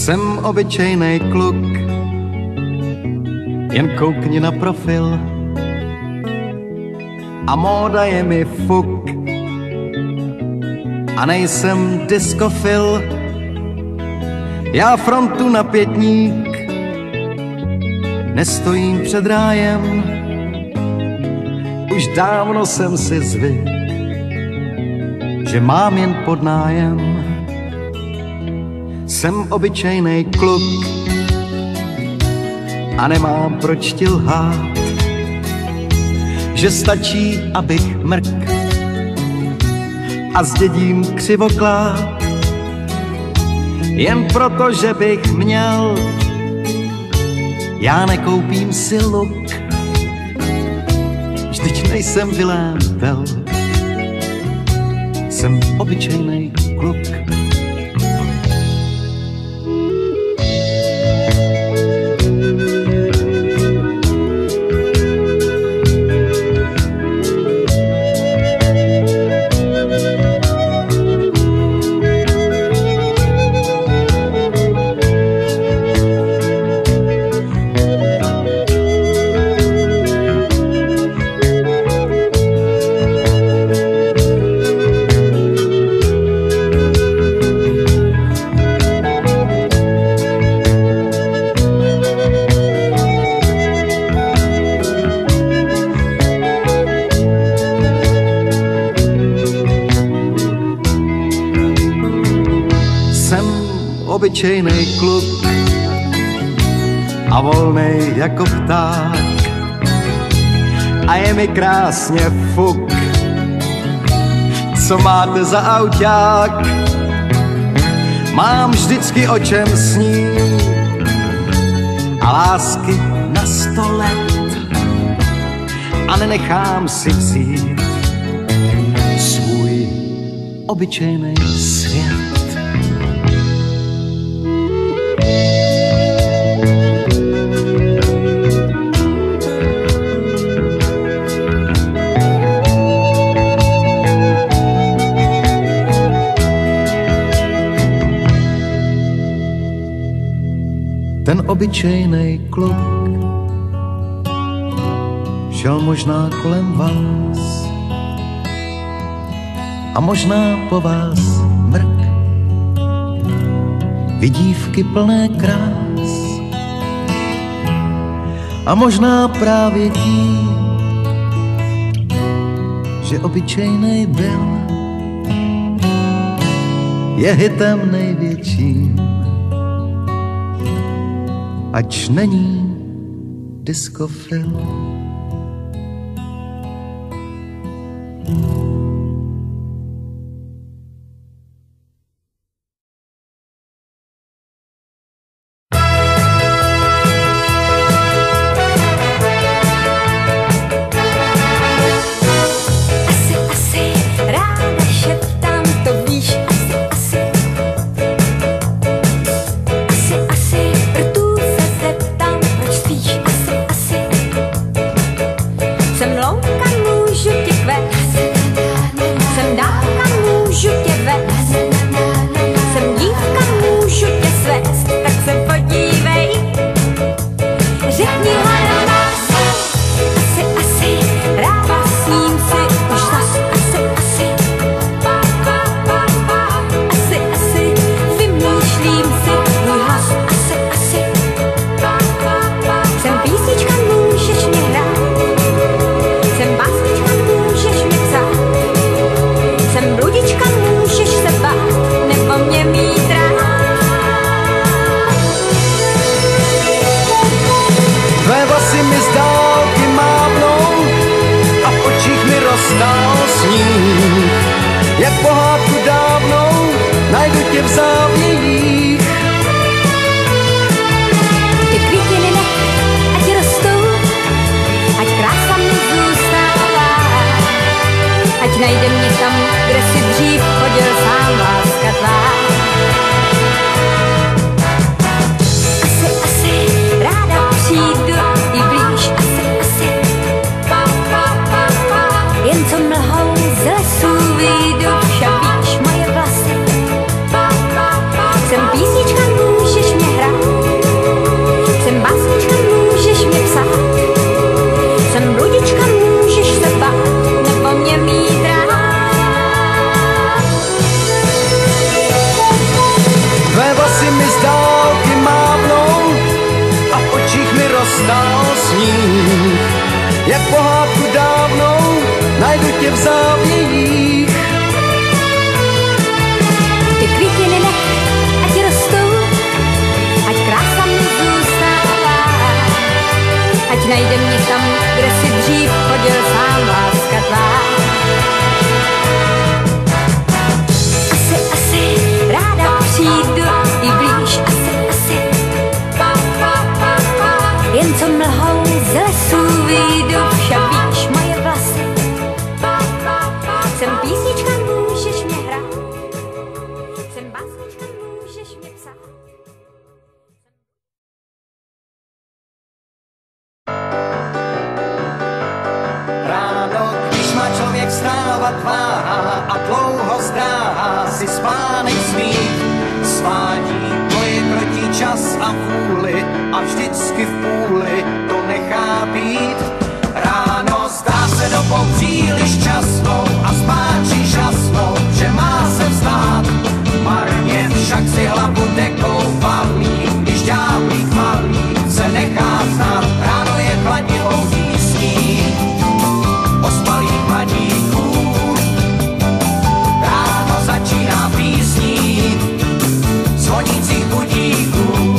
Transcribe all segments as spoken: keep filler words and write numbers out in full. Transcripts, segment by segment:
Jsem obyčejnej kluk, jen koukni na profil a móda je mi fuk a nejsem diskofil. Já frontu na pětník, nestojím před rájem, už dávno jsem si zvyk, že mám jen podnájem. Jsem obyčejnej kluk a nemám proč ti lhát, že stačí, abych mrk a zdědím křivoklát. Jen proto, že bych měl, já nekoupím si luk. Vždyť nejsem Vilém Tell, jsem obyčejnej kluk. Obyčejnej kluk a volnej jako pták a je mi krásně fuk, co máte za auták. Mám vždycky o čem snít a lásky na sto let a nenechám si vzít svůj obyčejnej svět. Ten obyčejnej kluk šel možná kolem vás a možná po vás mrk, vidívky plné krás a možná právě tím, že obyčejnej byl, je hitem největším. Ač není diskofil. Jsem louka, můžu ti kvést. jak pohádku dávnou, najdu tě v závějích. Ty květiny nech, ať rostou, ať krása mi zůstává, ať najdem někam, kde si dřív chodil sám, láska tvá. Asi, asi, ráda přijdu i blíž, asi, asi. Jen co mlhou z lesů výjdu, však víš moje vlasy. Jsem písnička, můžeš mě hrát, jsem básnička, můžeš mě psát. Ráno, když má člověk vstávat váha a dlouho zdráhá si spánek svých, svádí boje proti čas a vůli a vždycky v půli to nechá být. Ráno zdá se dobou příliš časnou a spáči žasnou, že má se vzdát. Marně však si hlavu dekou valí, když ďáblík malý se nechá znát. Ráno je chladivou písní ospalých mladíků. Ráno začíná písní zvonících budíků.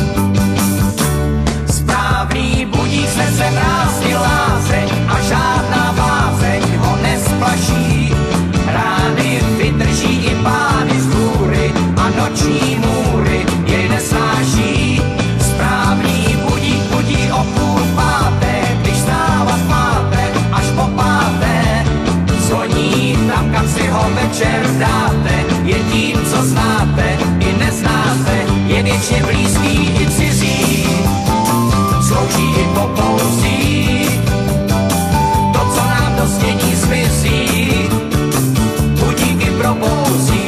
Správný budík snese mrázky lázeň a žádná bázeň ho nesplaší. Rány vydrží i pány z hůry a noční můry jej nesnáší. Správný budík budí o půl páté, když vstávat máte až po páté. Zvoní tam, kam si ho večer dáte, je tím, co znáte i neznáte, je věčně blízký i cizí, slouží i po pouzí. To, co nám do snění zmizí, budíky probouzí.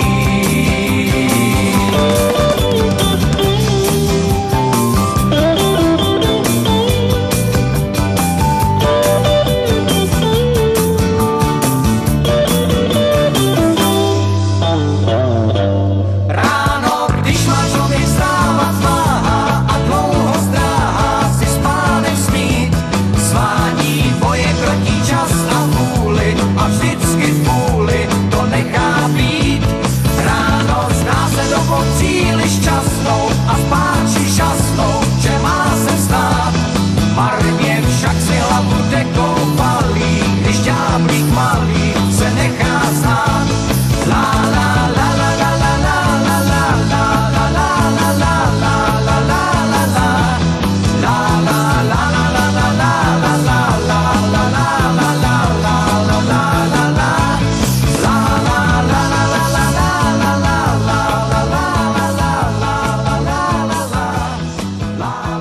Ráno, když má člověk vstávat váha a dlouho zdráhá si spánek smít, svádí boje proti čas a vůli a vždycky v půli to nechá být. Ráno zdá se dobou příliš časnou a spáči žasnou, že má se vstát. Marně však si hlavu dekou valí, když ďáblík malý se nechá znát. La la la la la la la la la la la la la la la la la. La la la la la la la la la la la la la la la la la. La la la la la la la la la la la la la la la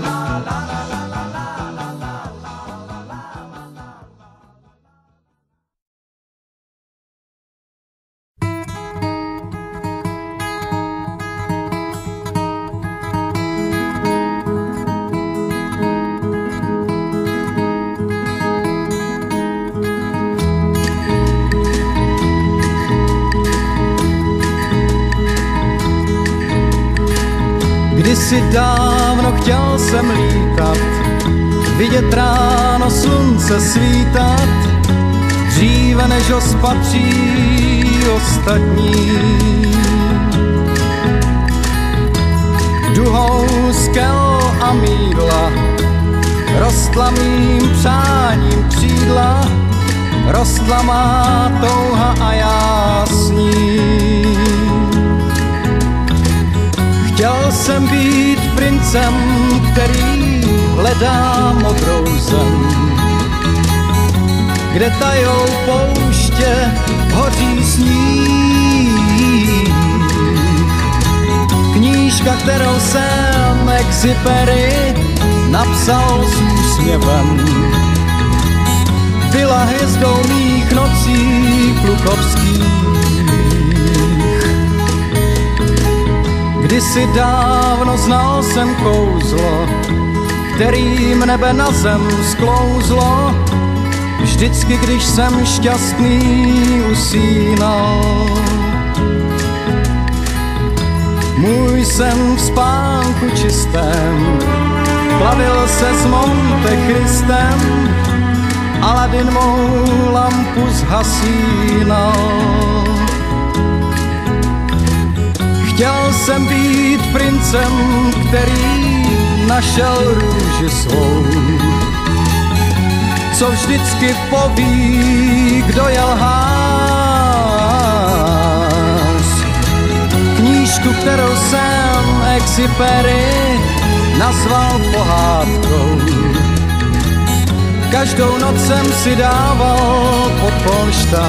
Kdysi dávno chtěl jsem lítat, vidět ráno slunce svítat, dříve než ho spatří ostatní. Duhou skel a mýdla rostla mým přáním křídla, rostla má touha a já s ní. Chtěl jsem být princem, který hledá modrou zem, kde tajou pouště hoří sníh. Knížka, kterou jsem Exupery napsal s úsměvem, byla hvězdou mých nocí klukovských. Kdysi dávno znal jsem kouzlo, kterým nebe na zem sklouzlo, vždycky, když jsem šťastný usínal. Můj sen v spánku čistém plavil se s Monte Christem, Aladin mou lampu zhasínal. Chtěl jsem být princem, který našel růži svou, co vždycky poví, kdo je lhář. Knížku, kterou jsem Exupery nazval pohádkou, každou noc jsem si dával pod polštář.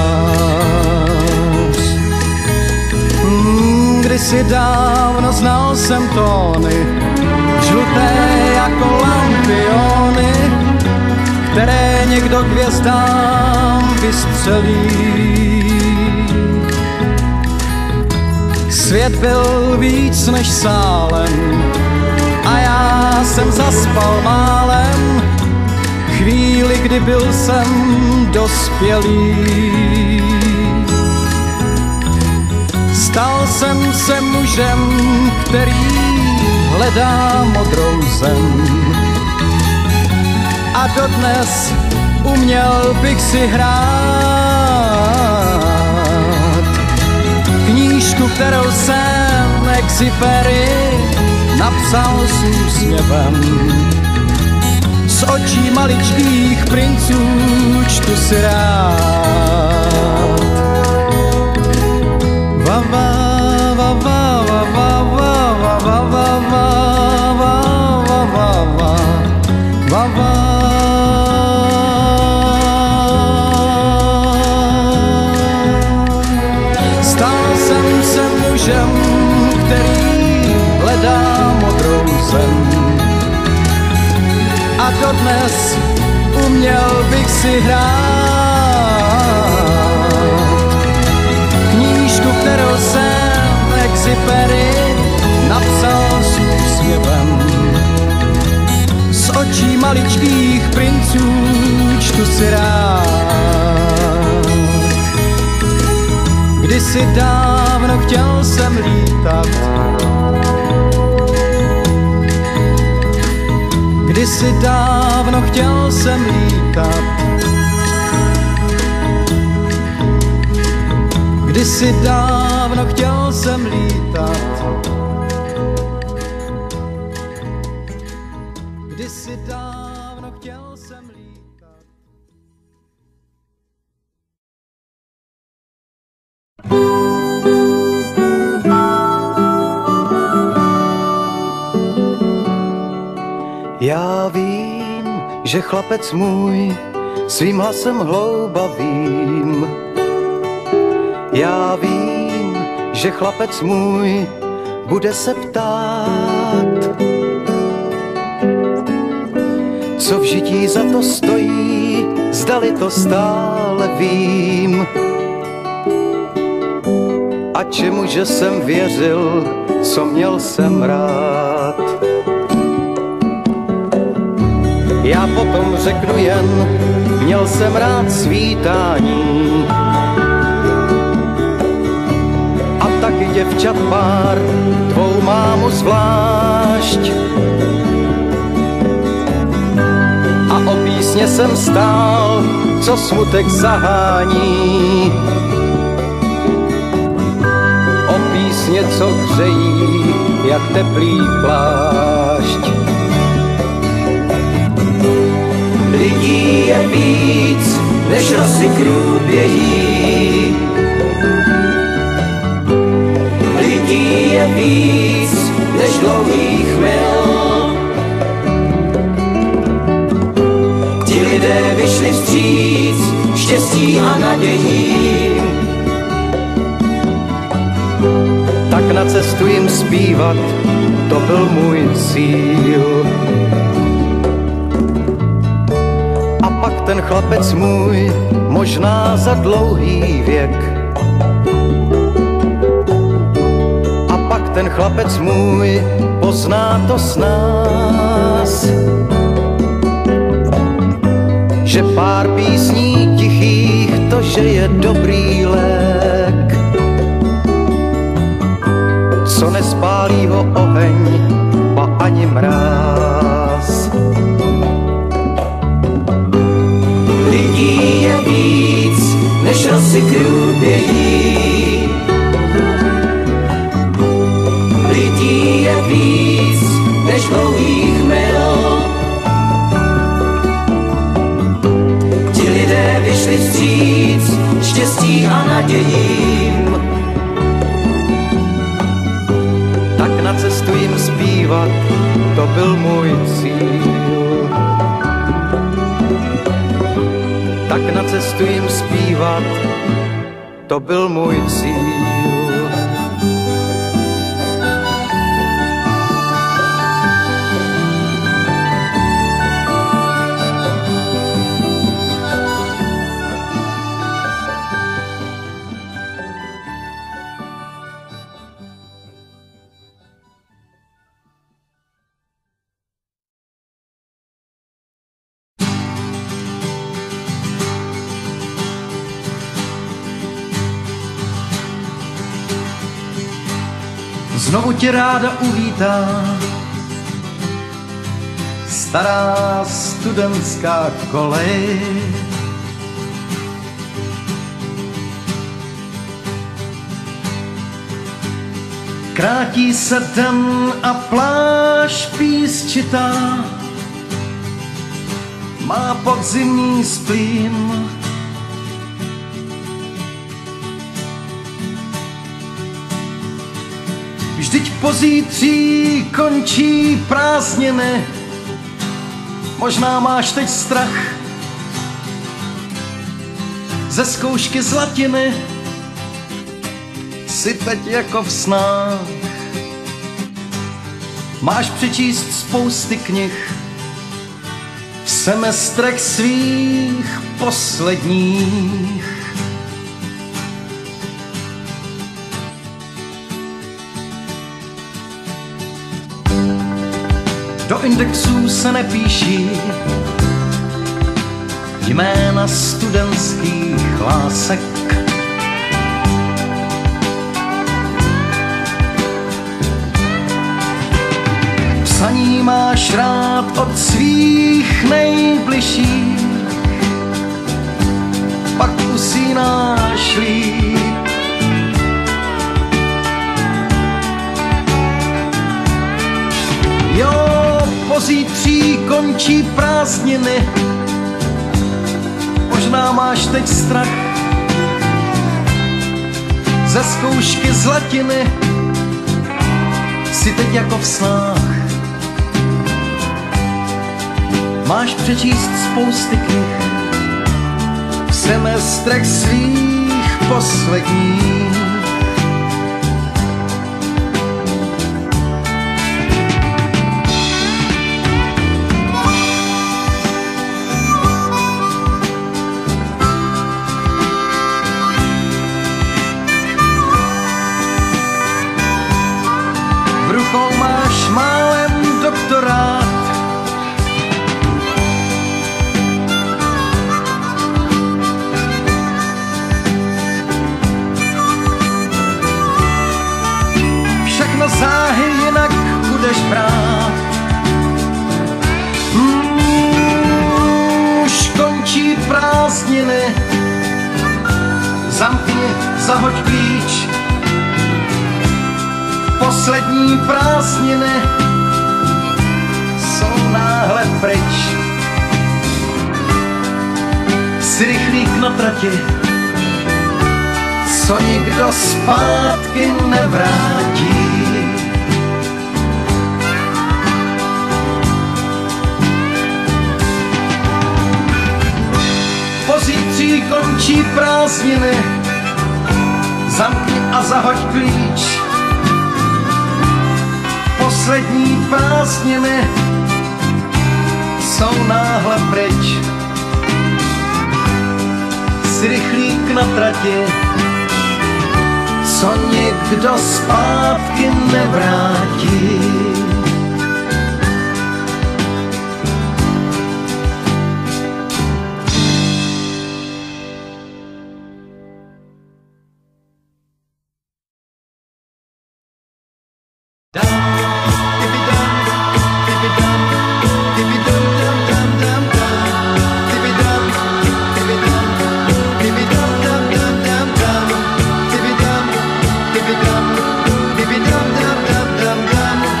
Kdysi dávno znal jsem tóny, žluté jako lampiony, které někdo k hvězdám vystřelí. Svět byl víc než sálem a já jsem zaspal málem, chvíli, kdy byl jsem dospělý. Stal jsem se mužem, který hledá modrou zem, a dodnes uměl bych si hrát knížku, kterou jsem Exupery napsal s úsměvem. Z očí maličkých princů čtu si rád. Va va va va va va va va va va va va va va va. Stal jsem se mužem, který hledá modrou zem, a dodnes uměl bych si hrát knížku, kterou jsem Exupery napsal s úsměvem. Z očí maličkých princů čtu si rád. Kdysi dávno chtěl jsem lítat, kdysi dávno chtěl jsem lítat, kdysi dávno chtěl jsem lítat, kdysi dávno chtěl jsem lítat. Já vím, že chlapec můj svým hlasem hloubavým, já vím, že chlapec můj bude se ptát, co v žití za to stojí, zdali to stále vím, a čemu že jsem věřil, co měl jsem rád. Já potom řeknu jen, měl jsem rád svítání a taky děvčat pár, tvou mámu zvlášť. A o písně jsem stál, co smutek zahání, o písně, co hřejí, jak teplý plášť. Lidí je víc, než rosy krůběží. Lidí je víc, než dlouhých mil. Ti lidé vyšli vstříc štěstí a nadějí. Tak na cestu jim zpívat, to byl můj cíl. A pak ten chlapec můj, možná za dlouhý věk. A pak ten chlapec můj, pozná to s nás, že pár písní tichých, to, že je dobrý lék, co nespálí ho oheň, ba ani mráz. víc než dlouhých mil. Ti lidé vyšli vstříc štěstí a nadějím. Tak na cestu jim zpívat, to byl můj cíl. Tak na cestu jim zpívat, to byl můj cíl. Znovu tě ráda uvítá stará studentská kolej. Krátí se den a pláž písčitá má podzimní splín. Vždyť pozítří končí prázdniny, možná máš teď strach ze zkoušky z latiny. Jsi teď jako v snách, máš přečíst spousty knih v semestrech svých posledních. Do indexů se nepíší jména studentských lásek. Psaní máš rád od svých nejbližších, pak usínáš líp. Jo, pozítří končí prázdniny, možná máš teď strach ze zkoušky z latiny. Jsi teď jako v snách, máš přečíst spousty knih v semestrech svých posledních. Máš málem doktorát, všechno záhy jinak budeš brát. Hmm, už končí prázdniny, zamkni, zahoď klíč. Poslední prázdniny jsou náhle pryč. Jsi rychlík na trati, co nikdo zpátky nevrátí. Pozítří končí prázdniny, zamkni a zahoď klíč. Poslední prázdniny jsou náhle pryč. Jsi rychlík na trati, co nikdo zpátky nevrátí. Dum dum dum dum dum.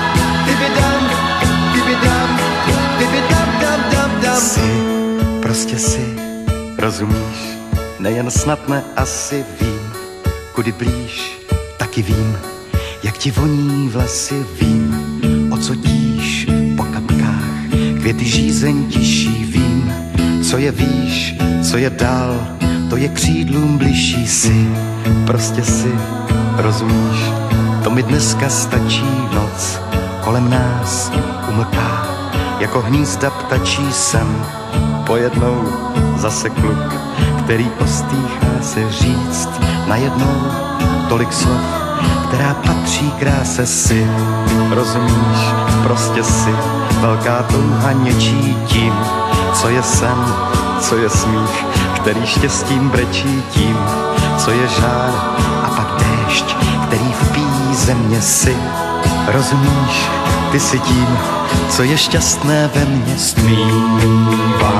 rozumíš? Nejen snadné asi vím, kudy blíž, taky vím, jak ti voní vlasy, vím, o co tíš po kapkách, květy žízeň tiší, vím, co je výš, co je dál, to je křídlům bližší, si, prostě si, rozumíš? To mi dneska stačí noc, kolem nás umlká, jako hnízda ptačí sem, pojednou zase kluk, který ostýchá se říct najednou tolik slov, která patří kráse, si, rozumíš, prostě si, velká touha něčí tím, co je sen, co je smích, který štěstím brečí tím, co je žár a pak déšť, který vpíjí země, si, rozumíš, ty si tím, co je šťastné ve mně, stmívání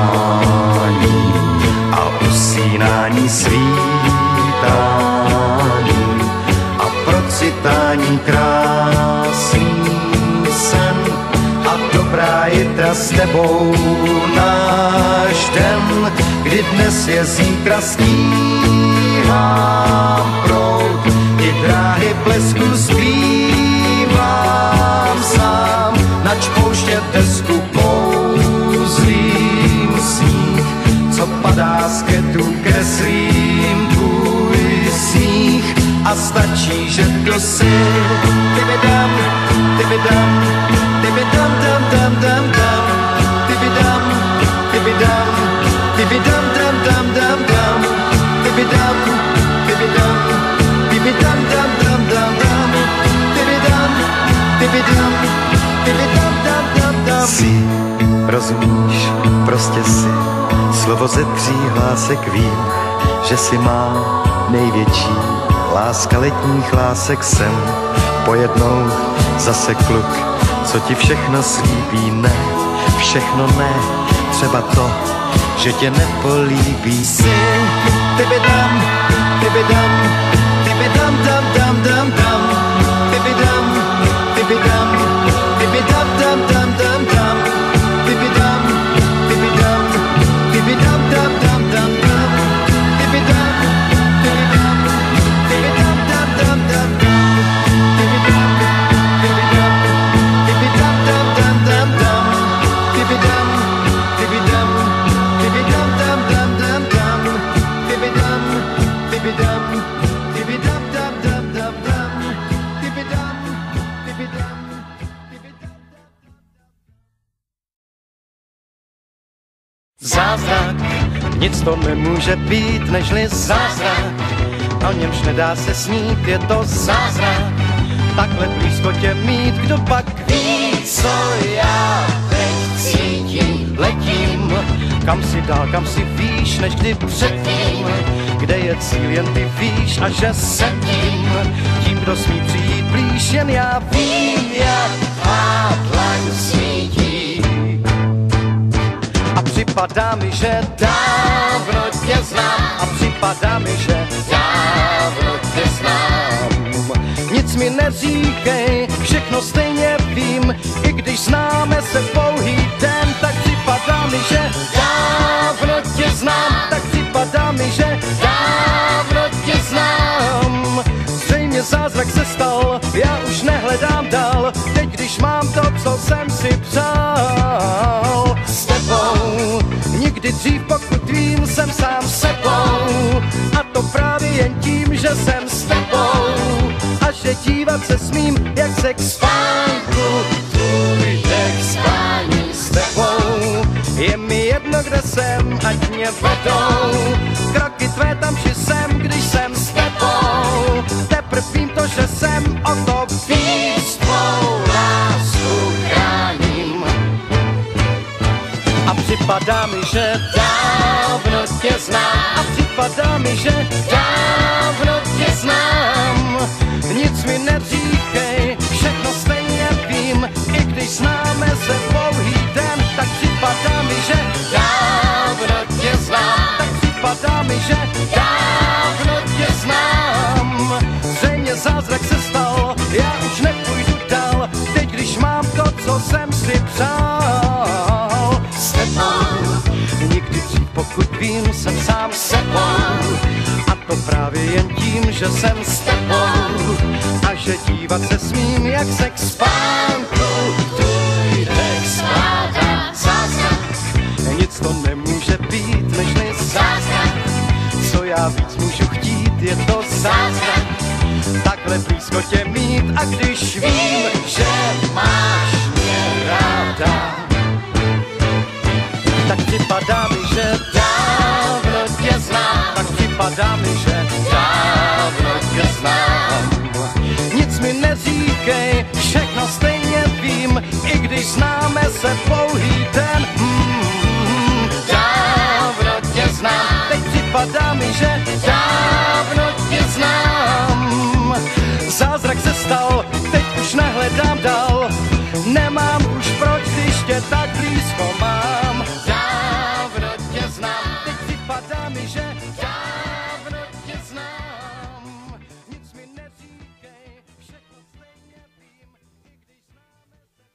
a usínání, svítání a procitání, krásný sen a dobrá jitra s tebou, náš den, kdy dnes je zítra, stíhám proud i dráhy blesku, zpívám sám, nač pouště desku kouzlím sníh, co padá z ketu, kreslím tvůj sníh a stačí, že to si ty vydám, ty vydám, ty vydám, dam, dam, dam, dam, ty vydám, ty vydám, ty vydám, dam, dam, dam, dam, ty vydám, ty vydám, ty vydám, dam, dam, dam, dam, ty vydám, ty vydám, ty vydám, dam, dam, dam. Si, rozumíš, prostě si, slovo ze tří hlásek vím, že si má největší, láska letních lásek jsem, pojednou zase kluk, co ti všechno slíbí, ne, všechno ne, třeba to, že tě nepolíbí, si, ty vydám, ty vydám, ty vydám, dam, dam, dam, dam, ty vydám, ty vydám, ty vydám, dam, dam, dam, dam, ty vydám, ty vydám, ty vydám, dam, dam, dam, dam, ty vydám, ty vydám, ty vydám, dam, dam, dam, dam, ty vydám, ty vydám, ty vydám, dam, dam, dam, dam, ty vydám, ty vydám, ty vydám, dam, dam, dam, dam, ty vydám, ty vydám, ty vydám, dam, dam, dam, dam, ty vydám, ty vydám, ty vydám. Zázrak, nic to nemůže být, nežli zázrak, o němž nedá se snít, je to zázrak, takhle blízko tě mít, kdo pak ví, co já teď cítím, letím, kam si dál, kam si víš, než kdy předtím, kde je cíl, jen ty víš, a že jsem tím, tím, kdo smí přijít blíž, jen já vím, jak tvá dlaň svítí. A připadá mi, že dávno tě znám, a připadá mi, že dávno tě znám. Nic mi neříkej, všechno stejně vím, i když známe se pouhý den, tak připadá mi, že dávno tě znám, tak připadá mi, že dávno tě znám. Zřejmě zázrak se stal, já už nehledám dál, teď když mám to, co jsem si přál. S tebou, nikdy dřív, pokud vím, jsem sám sebou, a to právě jen tím, že jsem s tebou, a že dívat se smím, jak se k spánku, tvůj dech spání s tebou. Je mi jedno, kde jsem, ať mě vedou kroky tvé tam, či jsem, když jsem s tebou. Teprv vím to, že jsem o to víc, tvou lásku chráním. A připadá mi, že dávno tě znám, a připadá mi, že dávno tě znám. Nic mi neříkej, všechno stejně vím, i když známe se pouhý den, tak připadá mi, že dávno tě znám, tak připadá mi, že dávno tě znám. Zřejmě zázrak se stal, já už nepůjdu dál, teď když mám to, co jsem si přál. S tebou nikdy dřív, pokud vím, jsem sám sebou. A to právě jen tím, že jsem s tebou. A že dívat se smím, jak se k spánku tvůj dech skládá zázrak. Nic to nemůže být, nežli zázrak. Co já víc můžu chtít, je to zázrak. Takhle blízko tě mít, a když vím, že máš mě ráda, tak připadá mi, že dávno tě znám. Tak připadá mi, že dávno tě znám. Nic mi neříkej, všechno stejně vím, i když známe se pouhý den. Mm, dávno tě znám. Teď připadá mi, že dávno tě znám. Zázrak se stal, teď už nehledám dál. Nemám už proč, když tě tak blízko mám. Dávno tě znám, teď připadá mi, že dávno tě znám. Nic mi neříkej, všechno stejně vím, i když známe se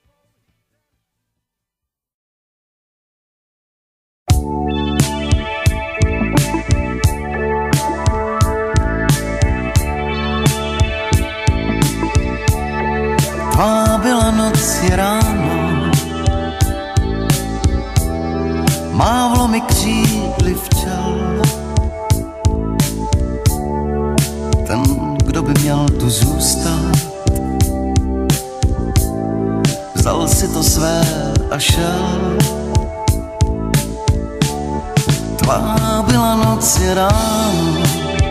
Tvá byla noc i ráno, mávlo mi křídly včel. Ten, kdo by měl tu zůstat, vzal si to své a šel. Tvá byla noc i ráno,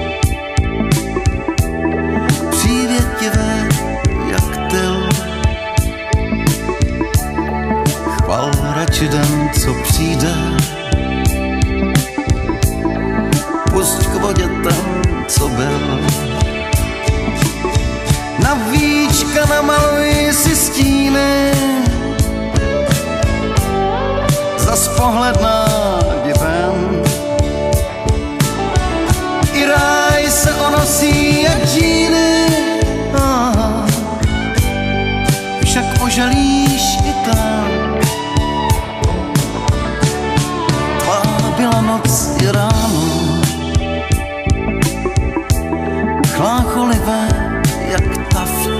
přívětivé jak tyl. Chval radši den, co přijde, pusť k vodě ten, co byl. Na víčka namaluj si stíny, zas pohled na diven. I ráj se onosí jak džíny, však ožalíš i tam. Tvá byla noc i ráno, chlácholivé jak taft.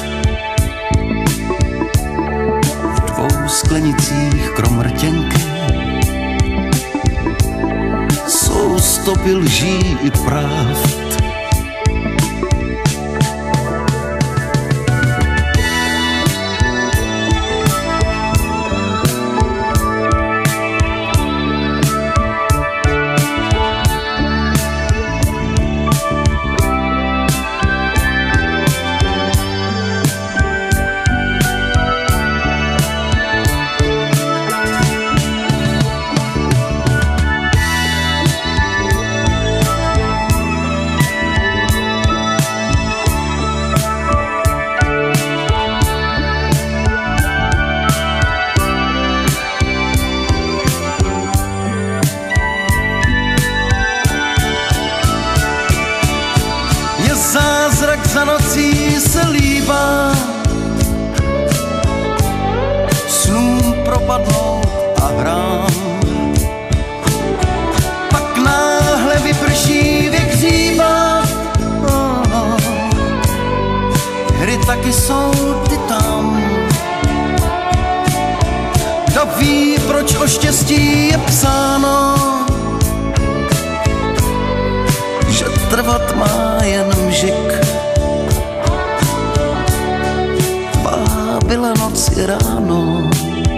V dvou sklenicích krom rtěnky jsou stopy lží i pravd. Zázrak za nocí se líbá, snům propadnout a hrám. Pak náhle vyprší věk hříba, hry taky jsou ty tam. Kdo ví, proč o štěstí je psáno, že trvat má jen mžik. Tvá byla noc i ráno,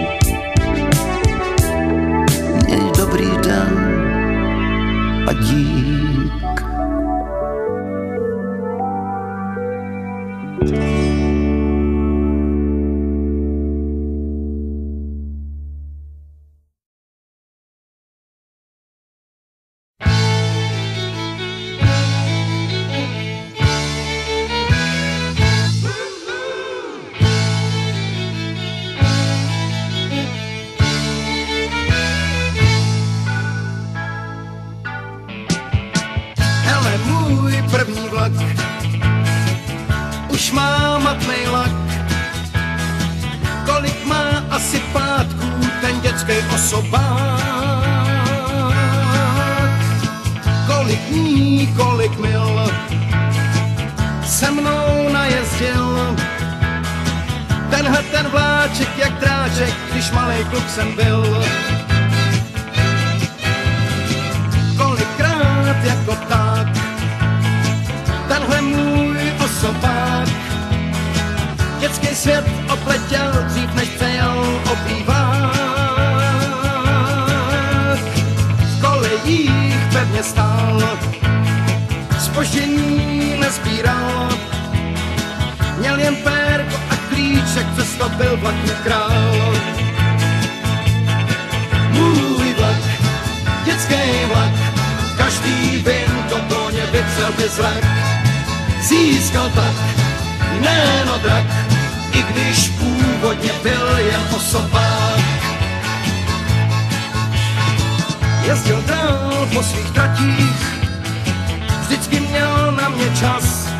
měj dobrý den a dík. První vlak už má matnej lak. Kolik má asi pátků ten dětský osobák? kolik dní, kolik mil se mnou najezdil. Tenhle ten vláček jak dráček, když malej kluk jsem byl. Kolikrát jako tak, tenhle můj osobák dětský svět opletěl dřív než přejel obývák. V kolejích pevně stál, zpoždění nezbíral, měl jen pérko a klíček, přesto byl vlaků král. Můj vlak, dětský vlak, každý vin do koně vytřel by zrak. Získal tak jméno drak, i když původně byl jen osobák. Jezdil dál po svých tratích, vždycky měl na mě čas.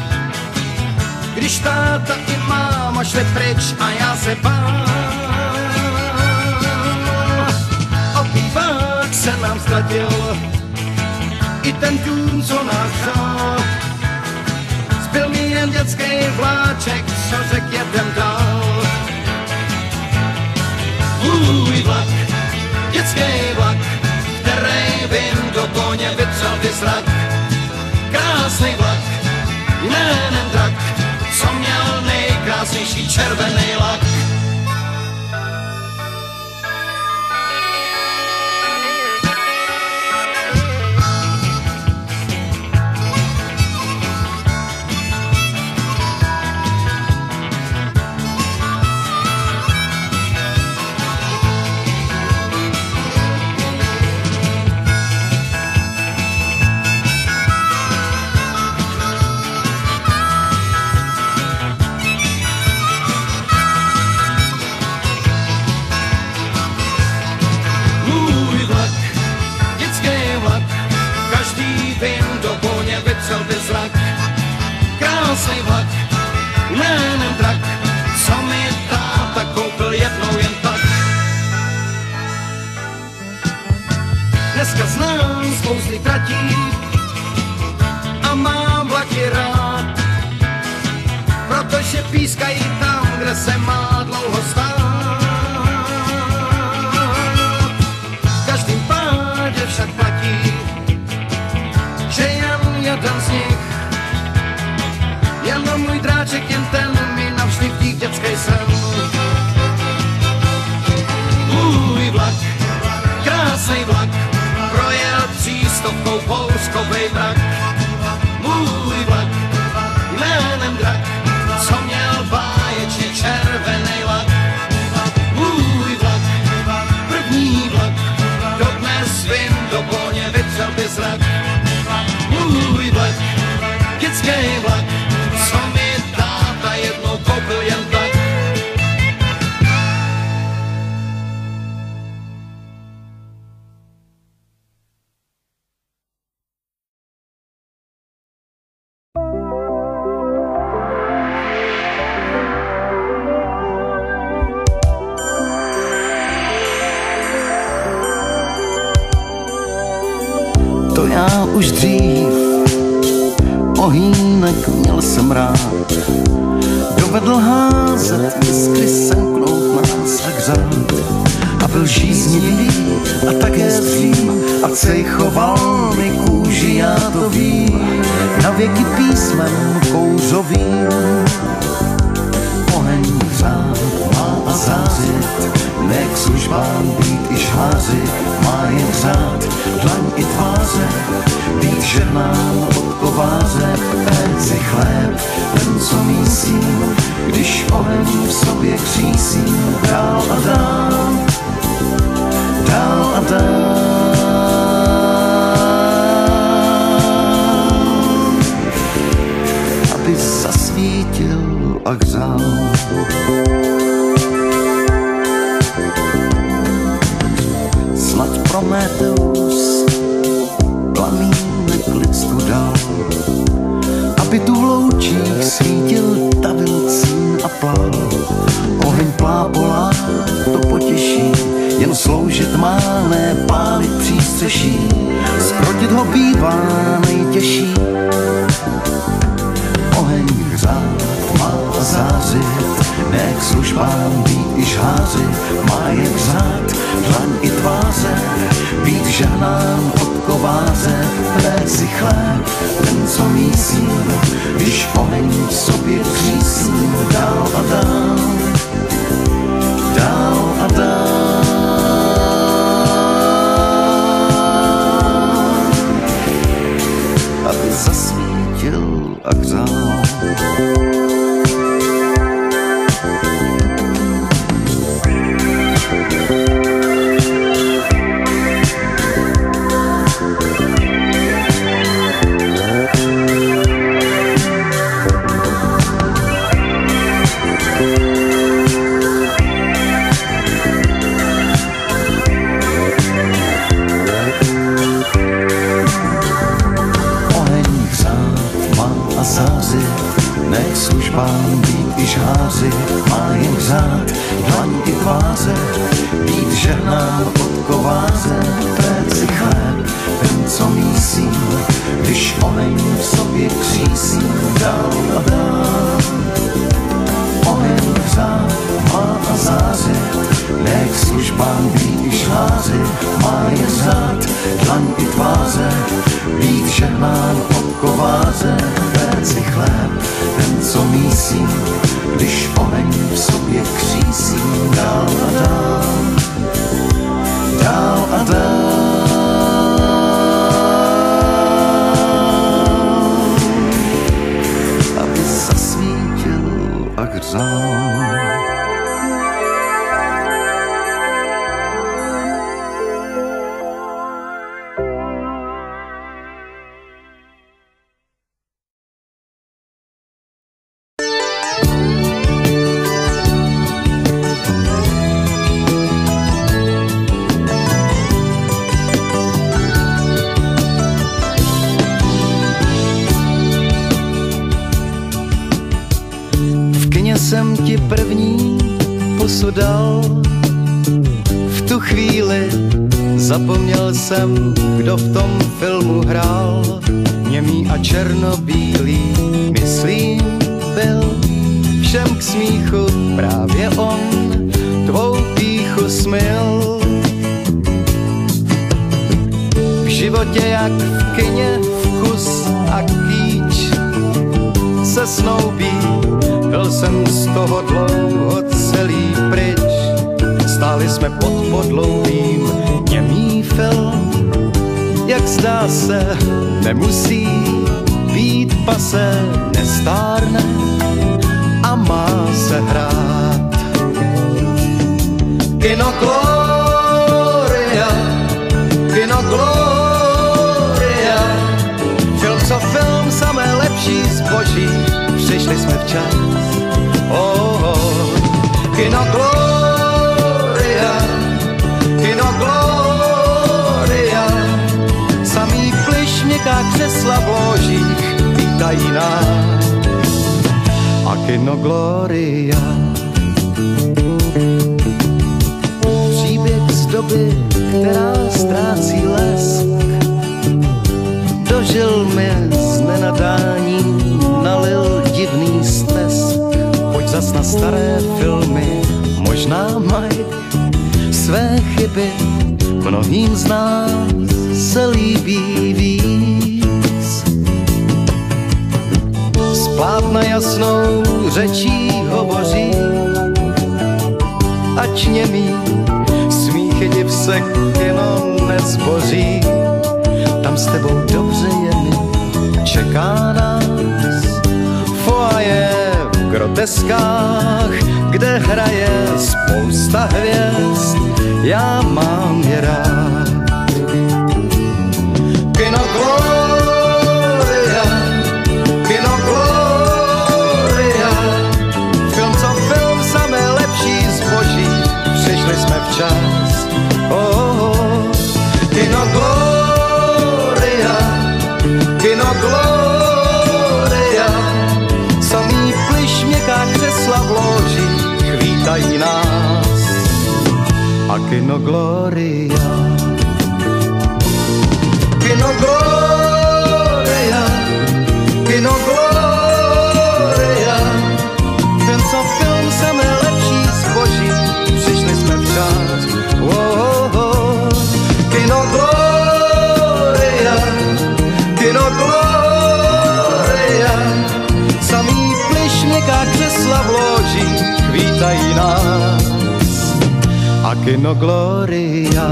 Když táta i máma šli pryč a já se bál, obývák se nám ztratil, i ten dům, co nás vzal. Zbyl mi jen dětský vláček, co řek jedem dál. Můj vlak, dětský vlak, který vím do koně vytřel by zrak. Krásný vlak, jménem drak, co měl nejkrásnější červený lak. Krásný vlak, jménem drak, co mi táta koupil jednou jen tak. Dneska znám spousty tratí a mám vlaky rád, protože pískají tam, kde se má dlouho stát. V každém pádě však platí, že jen jeden z nich, jenom můj dráček, jen ten mi navždy vdík dětský sen. Můj vlak, krásný vlak, projel třístovkou pouskovej vrak. Můj vlak, jménem drak, co měl báječně červený lak. Můj vlak, první vlak, dodnes vím, do koně vytřel by zrak. Můj vlak, dětský vlak, co mi táta jednou koupil jen tak. To já už dřív ohýnek měl jsem rád, dovedl házet jiskry, semknout nás a gřát. A byl žíznivý a také zdřím a cejchoval mi kůži, já to vím, na věky písmem kouřovým. Oheň řád má a zářit, ne k službám být i žhářit, má jen řád, dlaň i tváře, být žernám od kováře, péct si chléb, ten co mísím, když oheň v sobě křísím, dál a dál, dál a dál, aby zasvítil a hřál. Snad Prometeus plamínek lidstvu dal, aby tu v loučích svítil tavil cín a plál. Oheň plál jen sloužit má, ne pálit přístřeší, zkrotit ho bývá nejtěžší. Oheň hřát má zářit, ne k službám být i žháři, má je hřát dlaň i tváře, být žehnán od kováře, plést si chléb, ten co mísí, když oheň v sobě třísí, dál a dál, dál a dál. Aby zasvítil a hřál. Ne k službám být i žháři, má jen hřát dlaň i tváře, být žehnán od kováře, plést si chléb, ten co mísí, když oheň v sobě křísí, dál a dál. Oheň hřát má a zářit, ne k službám být i žháři, má jen hřát dlaň i tváře, být žehnán od kováře, plést si chléb, ten co mísí, když oheň v sobě křísí, dál a dál, dál a dál, aby zasvítil a hřál. Jsem ti první pusu dal, v tu chvíli zapomněl jsem, kdo v tom filmu hrál. Němý a černobílý, myslím, byl všem k smíchu právě on, tvou pýchu smyl. V životě jak v kině vkus a kýč se snoubí. Byl jsem z toho dlouho celý pryč, stáli jsme pod podloubím, němý film, jak zdá se, nemusí být pase, nestárne a má se hrát. Kino Gloria, Kino Gloria, film co film, samé lepší zboží, přišli jsme včas. Oh, oh. Kino Gloria, Kino Gloria, samý plyš, měkká křesla v ložích vítají nás. A Kino Gloria, příběh z doby, která ztrácí lesk, dožil mi z nenadání, nalil divný stesk. Pojď zas na staré filmy, možná mají své chyby, mnohým z nás se líbí víc. Z plátna jasnou řečí hovoří, ať němý smíchy div se kino nezboří. Tam s tebou dobře je mi, čeká nás foaje v groteskách, kde hraje spousta hvězd, já mám je rád. Kino Gloria, Kino Gloria, film co film, samé lepší zboží, přišli jsme včas. Oh, oh. Kino Gloria, Kino Gloria, samý plyš, měkká křesla v ložích vítají nás. A Kino Gloria, Kino Gloria, Kino Gloria, ten co film jsem lepší zboží, přišli jsme včas. Oh, oh, oh. Kino Gloria, Kino Gloria, samý plyš, měkká křesla v loži vítají nás. A Kino Gloria.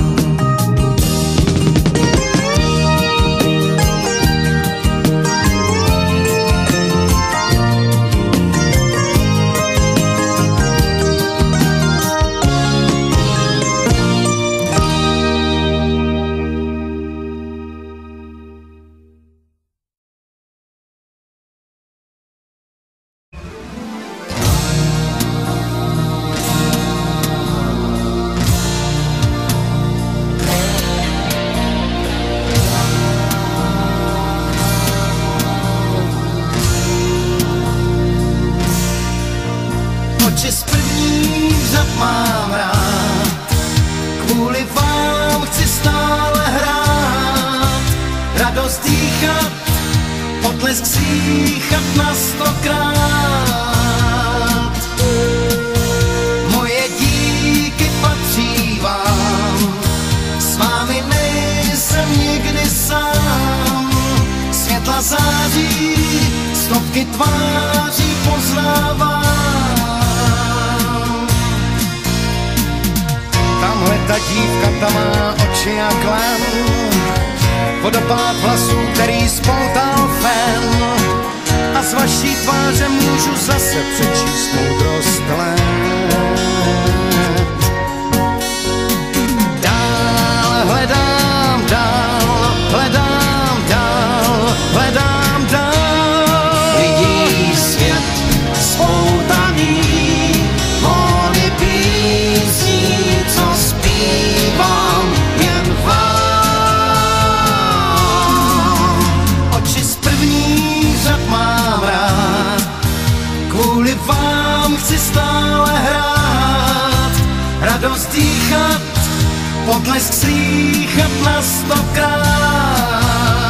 Oči z prvních řad mám rád, kvůli vám chci stále hrát, radost dýchat, potlesk slýchat na stokrát. Moje díky patří vám, s vámi nejsem nikdy sám. Světla září, stovky tváří poznávám. Tamhle ta dívka, ta má oči jak len, vodopád vlasů, který spoutal fen. A z vaší tváře můžu zase přečíst moudrost let. Dál hledám, dál, hledám, dál, hledám, dál. Vidí svět spoutaný, vody písní, co zpívám jen vám. Oči z prvních řad mám rád, kvůli vám chci stále hrát, radost dýchat, potlesk slýchat na stokrát.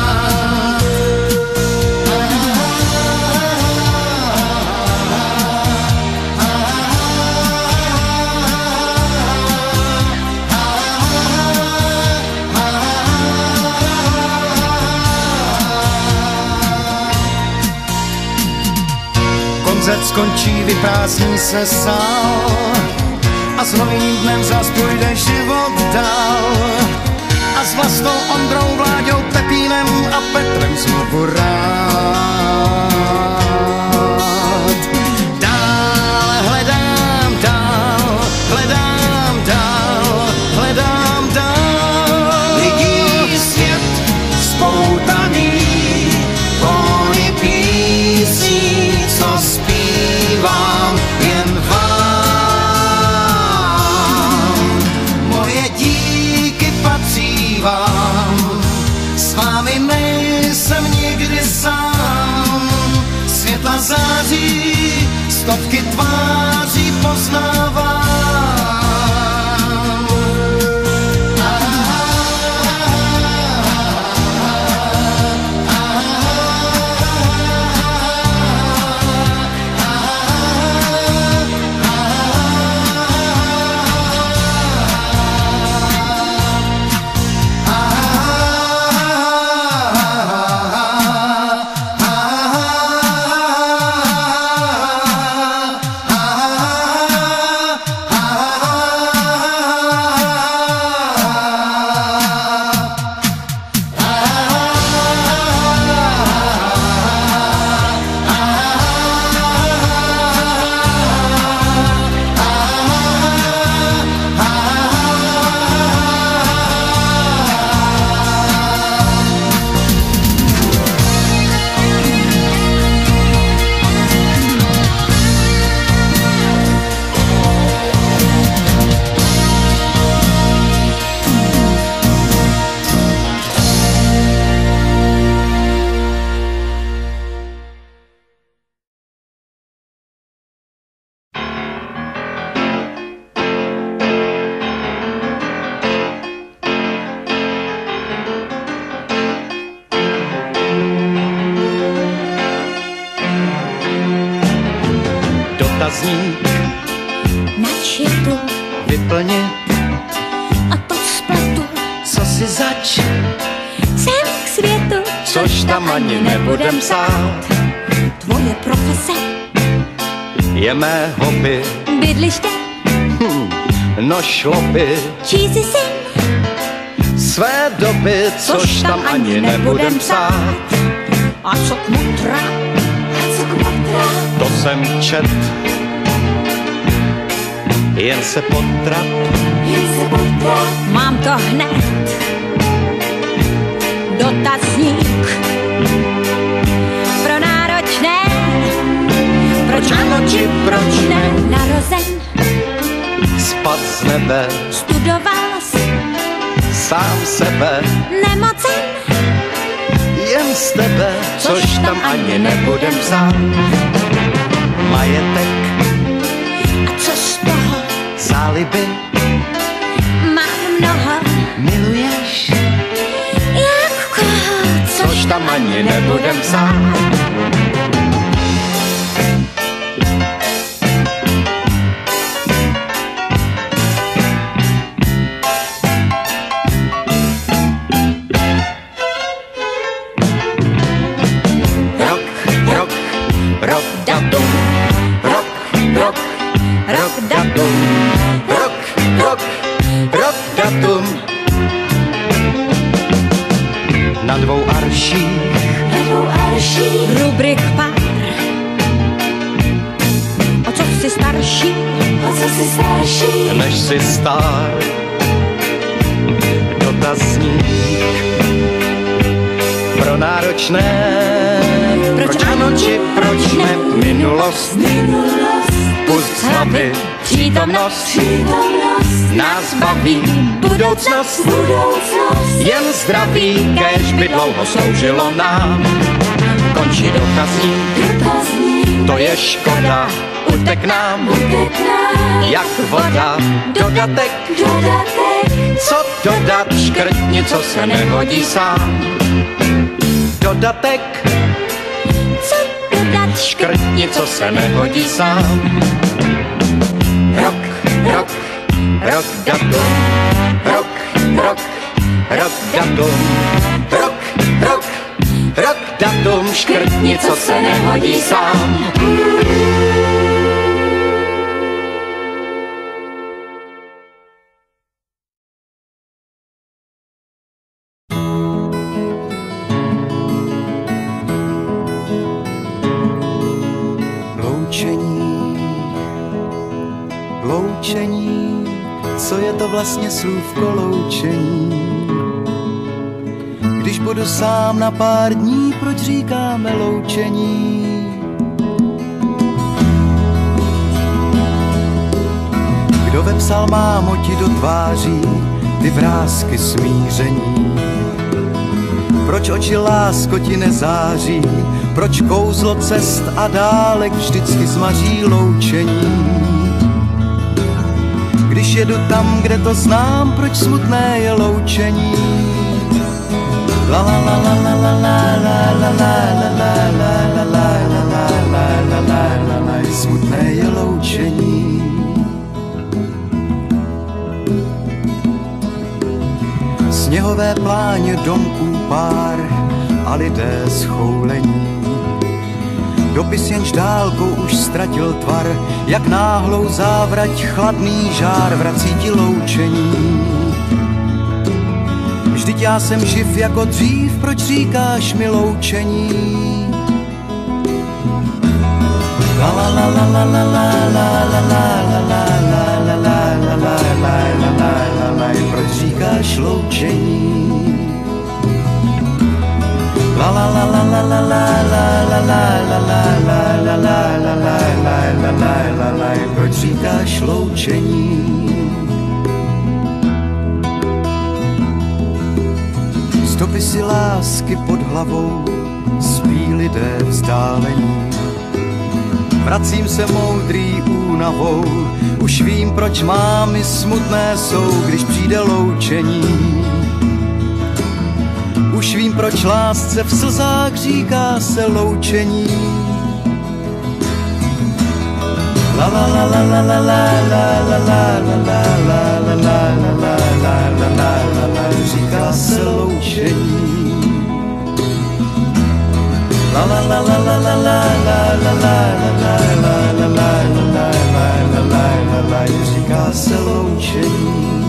Koncert skončí, vyprázdní se sál a s novým dnem zas půjde život dál. A s vlastnou Ondrou, Vláďou, Pepínem a Petrem znovu rád. Dál hledám, dál, hledám, dál, hledám, dál. Vidí svět spoutaný, vody písní, co zpívám jen vám. Moje díky patří vám, s vámi nejsem nikdy sám. Světla září, stovky tváří poznávám. proč je tu vyplnit, a to spletu. co si zač, Jsem k světu, což tam ani nebudem psát. Tvoje profese, Je mé hobby, bydliště, no šlo by cheesy syn, své doby, což tam ani nebudem psát. a co kmotra, a co kmotra. To jsem čet, jen se potrap, Jen se potra. Mám to hned, dotazník pro náročné, proč ano či proč ne, narozen, spad z nebe, studoval jsi, sám sebe, nemocen, jen z tebe, což tam ani nebudem psát. Majetek, a co z toho, záliby, mám mnoho, miluješ, jak koho, což tam ani nebudem psát. Rok, rok, rok, datum, rok, rok, rok, datum, rok, rok, rok, datum. Na dvou arších, rubrik pár, o co jsi starší, o co jsi starší, než si star, dotazník pro náročné, proč ano či proč ne, minulost, pust z hlavy, přítomnost, nás baví, budoucnost, jen zdraví, kéž by dlouho sloužilo nám. Končí dotazník, to je škoda, utek nám, jak voda, dodatek, co dodat, škrtni, co se nehodí sám. Dodatek, co dodat, škrtni, co se nehodí sám. Rok, rok, rok, datum, rok, rok, rok, datum, rok, rok, rok, datum, škrtni, co se nehodí sám. Loučení, co je to vlastně slůvko loučení? Když budu sám na pár dní, proč říkáme loučení? Kdo vepsal, mámo, ti do tváří ty vrásky smíření? Proč oči, lásko, ti nezáří? Proč kouzlo cest a dálek vždycky zmaří loučení? Když jedu tam, kde to znám, proč smutné je loučení? La la la la la la la la la la la la la la la la la la la, smutné je loučení. Sněhové pláně domků pár a lidé schoulení. Dopis jenž dálkou už ztratil tvar, jak náhlou závrať chladný žár vrací ti loučení. Vždyť já jsem živ jako dřív, proč říkáš mi loučení? La la la la la la la la la la la la la la la la la, proč říkáš loučení? La la la la la la la la la la la la la la la la la, proč říkáš loučení? Dopisy lásky pod hlavou, spí lidé vzdálení. Vracím se moudrý únavou, už vím, proč mámy smutné jsou, když přijde loučení. Už vím, proč lásce v slzách říká se loučení. La La la la la la la la la la la la la la la la la la la, říká se loučení. La la la la la la la la la la la la la la la, říká se loučení.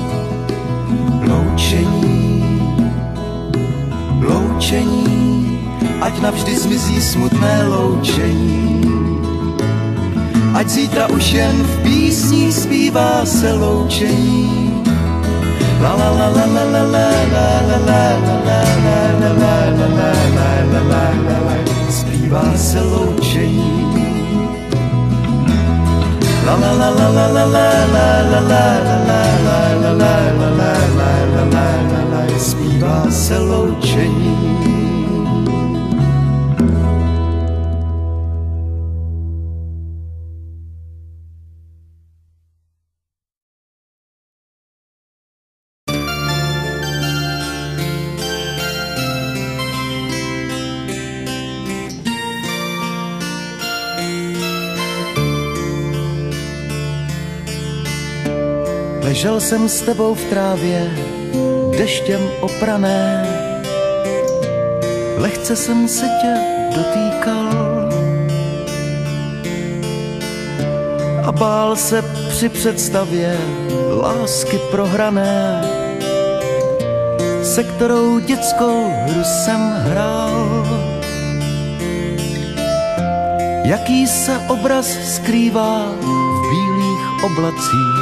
Loučení, loučení, ať navždy zmizí smutné loučení. Ať zítra už jen v písních zpívá se loučení. La la la la la la la la la la la la la la, zpívá se loučení. La la la la la la la la la la la la, zpívá se loučení. Ležel jsem s tebou v trávě, deštěm oprané, lehce jsem se tě dotýkal a bál se při představě lásky prohrané, se kterou dětskou hru jsem hrál. Jaký se obraz skrývá v bílých oblacích,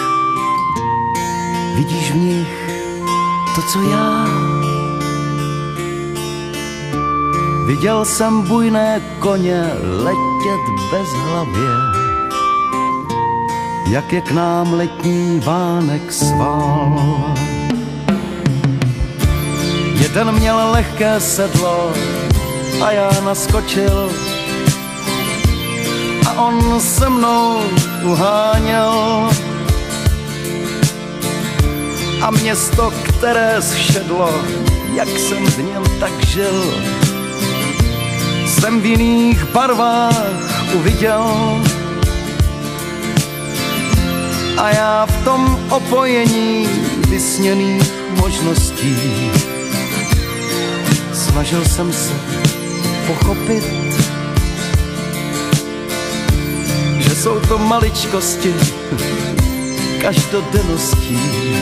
vidíš v nich to, co já. Viděl jsem bujné koně letět bezhlavě, jak je k nám letní vánek sval. Jeden měl lehké sedlo a já naskočil a on se mnou uháněl. A město, které zšedlo, jak jsem v něm tak žil, jsem v jiných barvách uviděl. A já v tom opojení vysněných možností snažil jsem se pochopit, že jsou to maličkosti každodenností,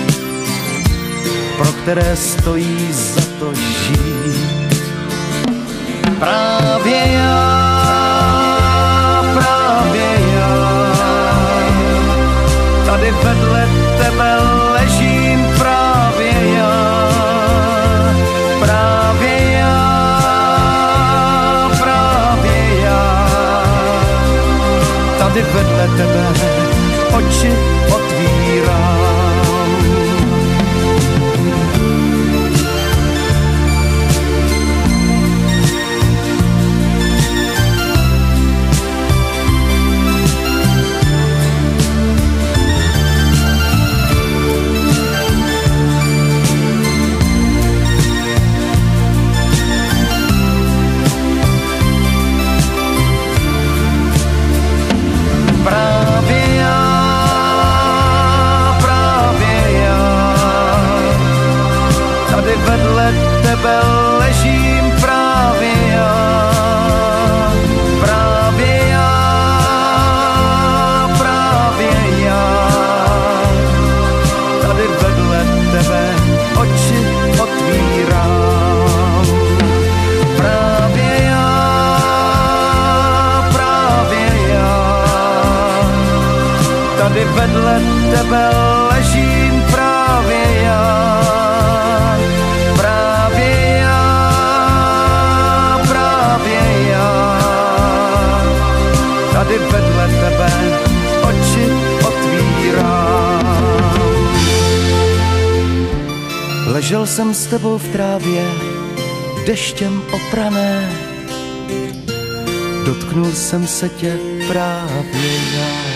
pro které stojí za to žít. Právě já, právě já, tady vedle tebe ležím, právě já, právě já, právě já, tady vedle tebe oči otvírám. Vedle tebe ležím, právě já, právě já, právě já, tady vedle tebe oči otvírám. Právě já, právě já, tady vedle tebe ležím, právě já. Tady vedle tebe oči otvírám. Ležel jsem s tebou v trávě, deštěm oprané, dotknul jsem se tě právě já.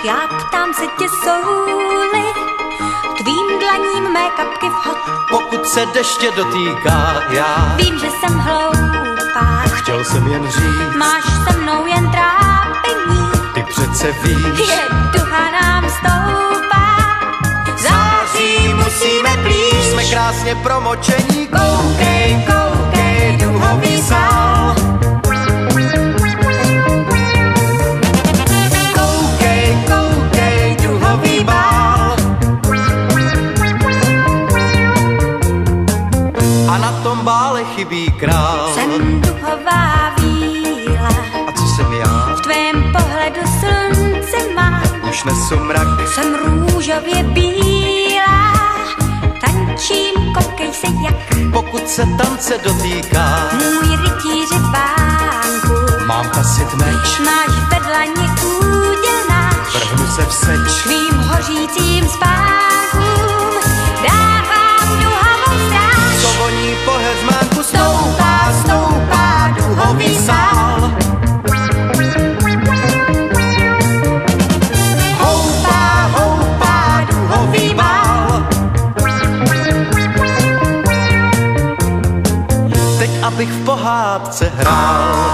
já ptám se tě, jsou-li tvým dlaním mé kapky vhod. Pokud se deště dotýká, já Vím, že jsem hloupá, chtěl jsem jen říct, máš se mnou jen trápení, ty přece víš, je duha nám stoupá. Září musíme plíž, jsme krásně promočení. koukej, koukej, duhový sál. Koukej, koukej, duhový bál. A na tom bále chybí král. Jsem duhová víla, A co jsem já? v tvém pohledu slunce mám. Už nesu mrak. Jsem růžově bílá, tančím, koukej se jak Pokud se tance dotýká, můj rytíři pánku. mám kasit meč, Máš vedlani úděl náš, vrhnu se v seč. tvým hořícím spánkům dávám duhavou stráž. Co voní po heřmánku, stoupá, stoupá duhový sál. Houpá, houpá duhový bál. Teď abych v pohádce hrál,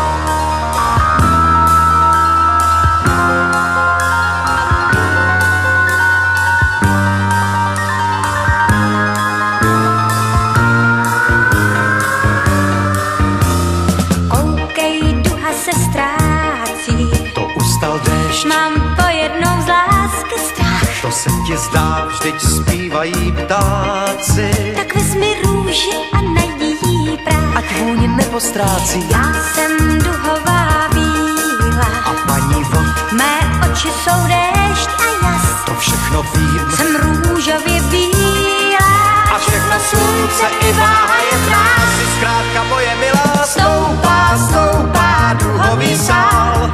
Koukej, duha se ztrácí, to ustal déšť. mám pojednou z lásky strach. To se ti zdá, vždyť zpívají ptáci. Tak vezmi růži a najdi jí prach. Ať vůni nepostrácí. Já jsem duhová víla, A paní vod, mé oči jsou déšť a jas. to všechno vím. Jsem růžově bílá, A všechno slunce i váha je v nás. Jsi zkrátka moje milá. Stoupá, stoupá duhový sál.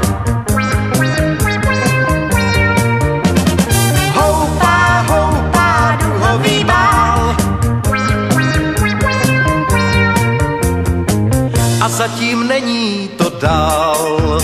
Houpá, houpá duhový bál. A zatím není to dál.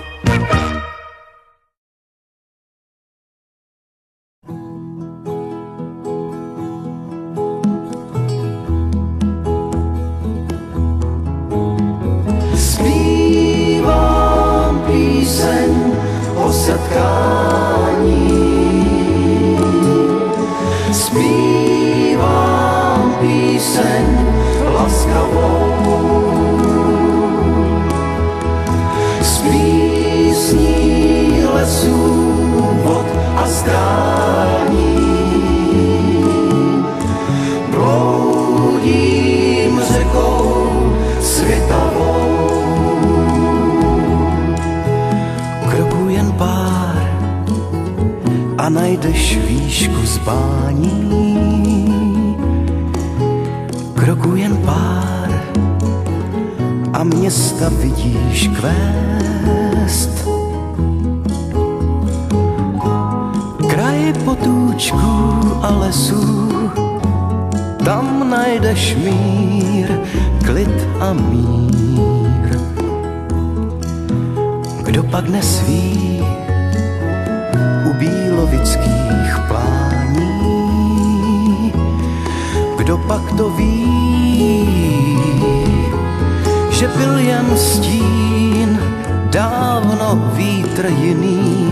Zpívám píseň o setkání. Zpívám píseň laskavou. Z písní lesů, vod a strání. Bloudím řekou světavou. Kroků jen pár a najdeš výšku zbání. Kroků jen pár a města vidíš kvést. Kraj potůčků a lesů, tam najdeš mír, klid a mír. Kdo pak nesví u bílovických plání? Kdo pak to ví, že byl jen stín, dávno vítr jiný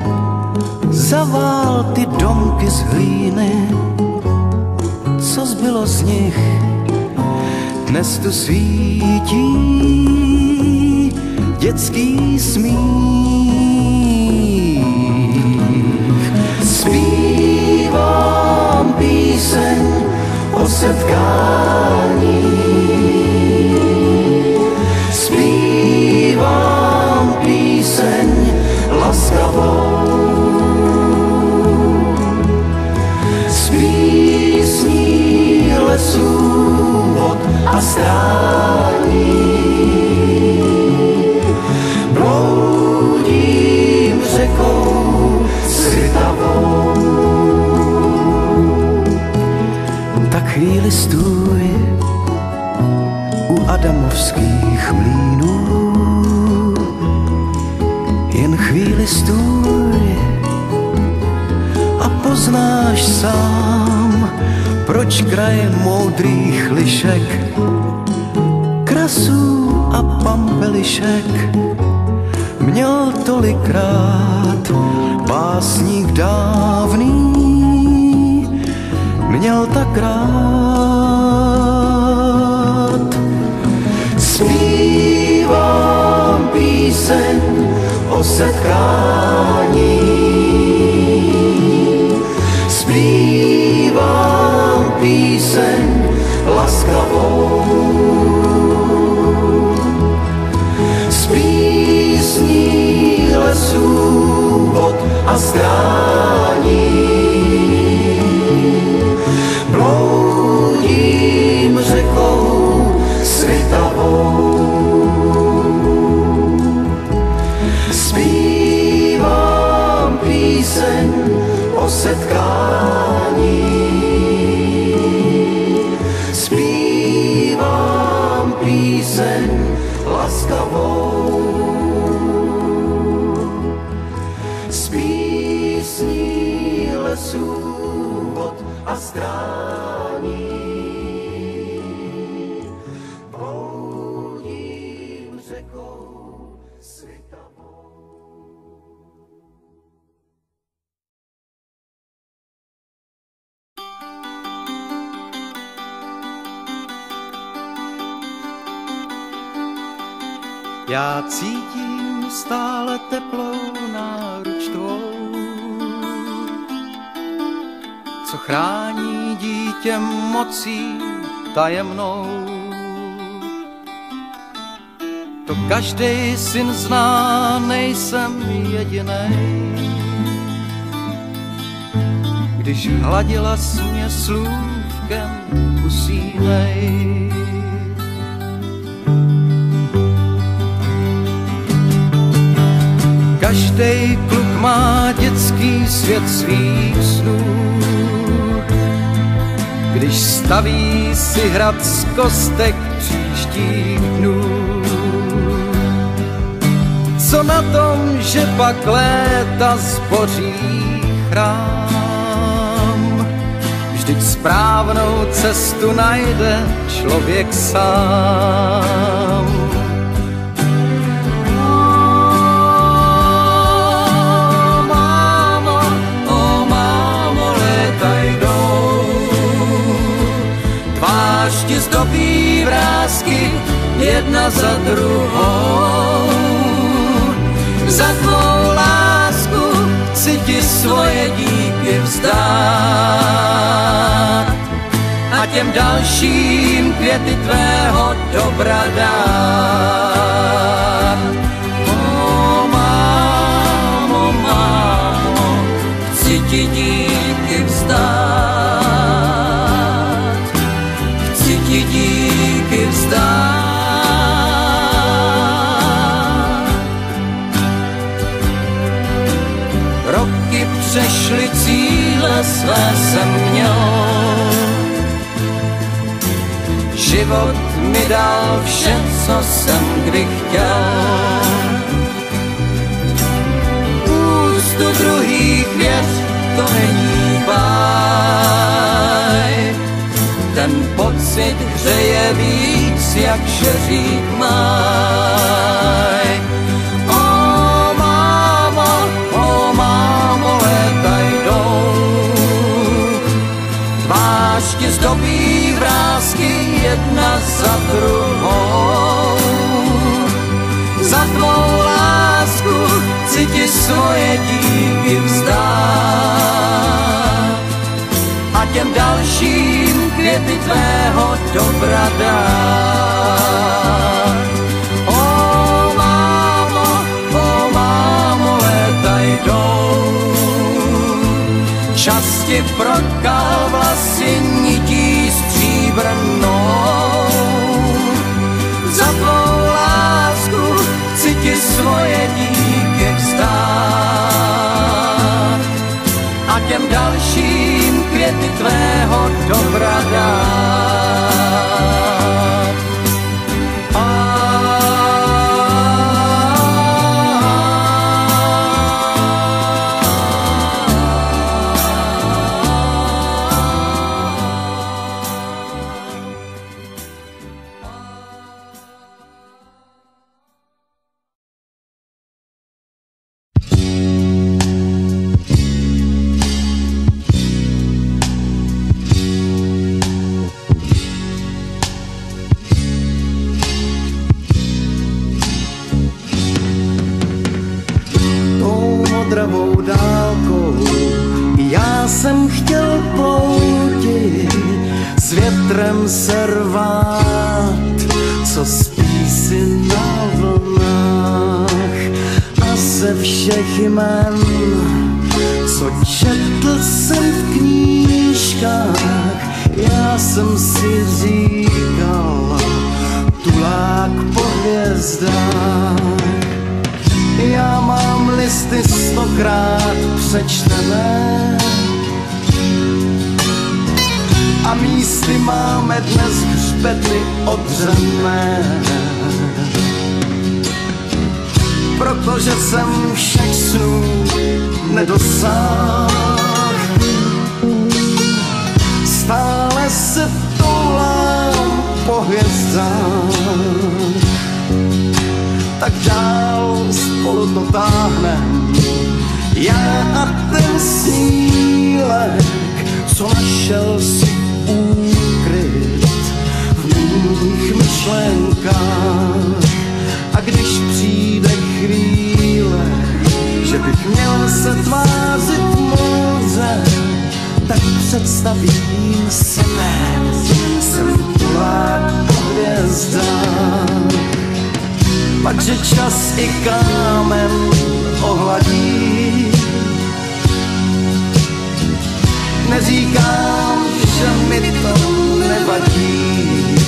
zavál ty domky z hlíny. Co zbylo z nich, dnes tu svítí dětský smích. Zpívám píseň o setkání. Zpívám píseň laskavou. Z písní lesů, vod a strání. Bloudím řekou svitavou. Tak chvíli stůj u adamovských mlýnů. Jen chvíli stůj poznáš sám, proč kraj moudrých lišek, krasů a pampelišek měl tolikrát básník dávný, měl tak rád. Zpívám píseň o setkání, zpívám píseň laskavou, z písní lesů, vod a strání. Bloudím řekou svitavou, zpívám píseň o setkání, zpívám píseň laskavou, z písní lesů, vod a strání. Bloudím řekou svitavou. Já cítím stále teplou náruč tvou, co chrání dítě mocí tajemnou. To každej syn zná, nejsem jedinej. Když hladila jsi mě slůvkem, usínej. Každej kluk má dětský svět svých snů, když staví si hrad z kostek příštích dnů. Co na tom, že pak léta zboří chrám, vždyť správnou cestu najde člověk sám. Ti zdobí vrásky jedna za druhou. Za tvou lásku chci ti svoje díky vzdát a těm dalším květy tvého dobra dát. O mámo, mámo, chci ti díky vzdát. Díky vzdát. Roky přešly, cíle své jsem měl. Život mi dal vše, co jsem kdy chtěl. Úctu druhých věř, to není báj. Ten pocit hřeje víc, jak žeřík máj. O mámo, o mámo, léta jdou. Tvář ti zdobí vrásky jedna za druhou. Za tvou lásku chci ti svoje díky vzdát a těm dalším květy tvého dobra dát. O mámo, o mámo, léta jdou. Čas ti protkal vlasy nití stříbrnou. Za tvou lásku chci ti svoje díky vzdát a těm dalším květy tvého dobra dát. větrem se rvát, co spí si na vlnách. A ze všech jmen, co četl jsem v knížkách, já jsem si říkal, tulák po hvězdách. Já mám listy stokrát přečtené a místy máme dnes hřbety odřené. Protože jsem všech snů nedosáhl, stále se toulám po hvězdách. Tak dál spolu to táhnem, já a ten snílek, co našel si úkryt v mých myšlenkách. A když přijde chvíle, že bych měl se tvářit moudře, tak představím sebe, jsem tulák po hvězdách. Pakže čas i kámen ohladí. Neříkám, že mi to nevadí,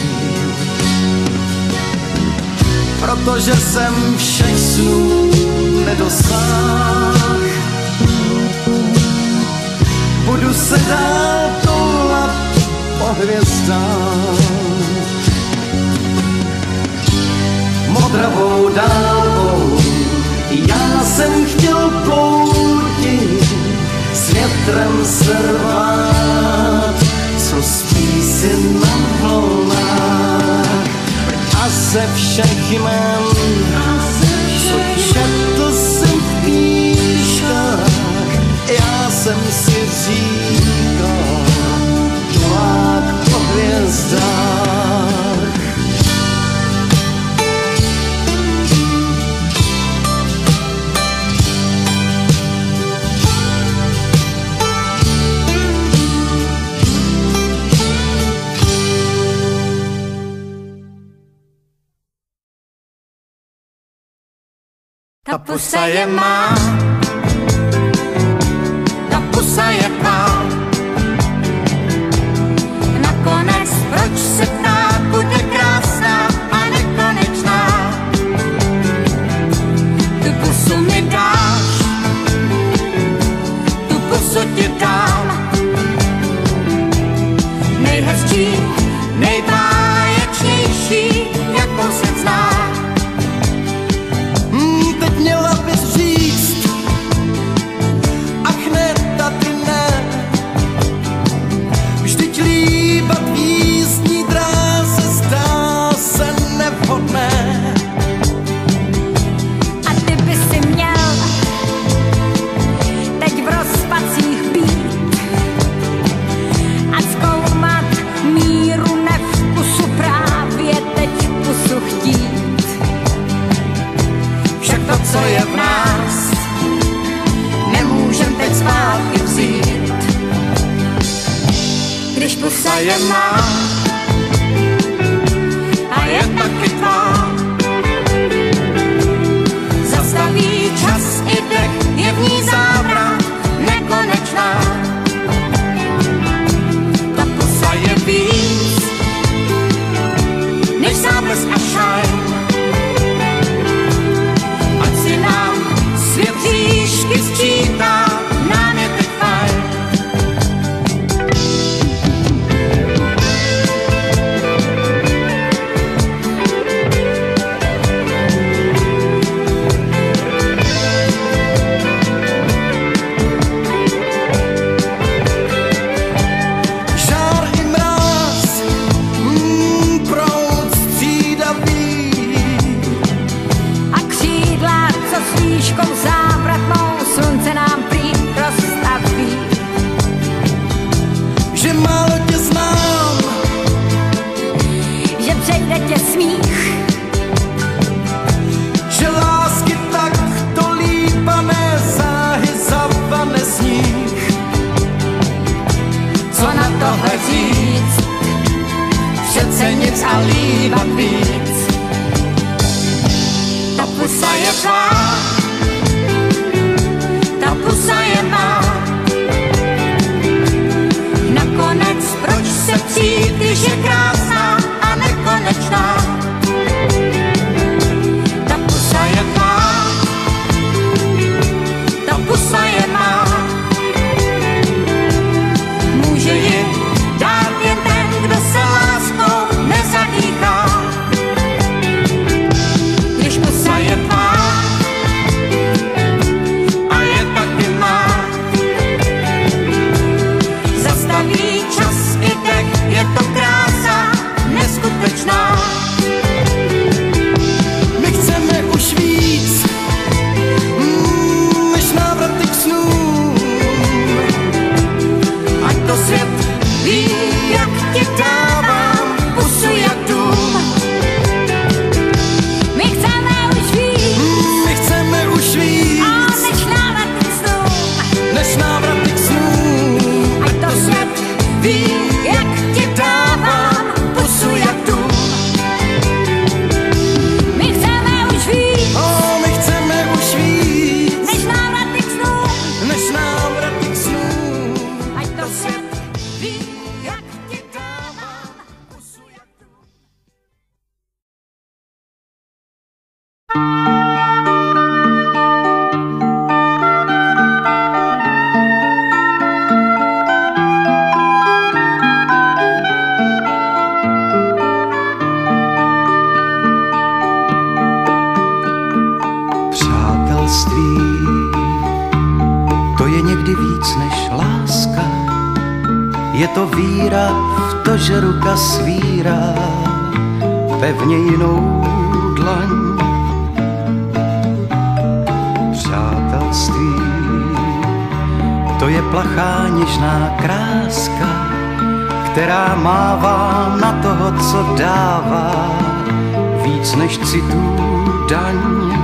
protože jsem všech snů nedosáhl. Budu se dál toulat po hvězdách. Modravou dálkou já jsem chtěl ploutit, s větrem se rvát, co spí si na vlnách. A ze všech jmen, co četl jsem v knížkách, já jsem si říkal, tulák po hvězdách. Ta pusa je má, ta pusa je má. Nakonec proč se ptát, bude krásná a nekonečná. Tu pusu mi dáš, tu pusu ti dám. Nejhezčí, nejbáječnější, jakou se zná. Měla bys říct, ach ne, tady ne. Vždyť líbat v jízdní dráze zdá se nevhodné. A ty by si měl teď v rozpacích být a zkoumat míru nevkusu, právě teď pusu chtít. To, co je v nás, nemůžem teď zpátky vzít. Když pusa je má a je taky tvá, zastaví čas i dech, je v ní závrat nekonečná. Ta pusa je víc než záblesk a šajn. Svět říšky sčítá, nám je teď fajn. svá. Ta pusa je má. Nakonec proč se přijít, když je krásná a nekonečná. Ta pusa je má. Ta pusa je má. Může ji dát jen ten, kdo se láskou nezadýchá. Když pusa je tvá a je taky má. Zastaví čas i dech, je to krása neskutečná. My chceme už víc, mm, než návraty k snům. Ať to svět ví, jak ti dávám pusu jak dům. My chceme už víc, My chceme už víc, a než návraty k snům. než návraty k snům. Ať to svět ví, jak ti dávám pusu jak dům. My chceme už víc, O, my chceme už víc, než návraty k snům. než návraty k snům. Ať to svět ví, jak ti dávám pusu jak dům. Přátelství, to je někdy víc než láska. Je to víra v to, že ruka svírá pevně jinou dlaň. Přátelství, to je plachá něžná kráska, která mává na toho, co dává víc než citů daň.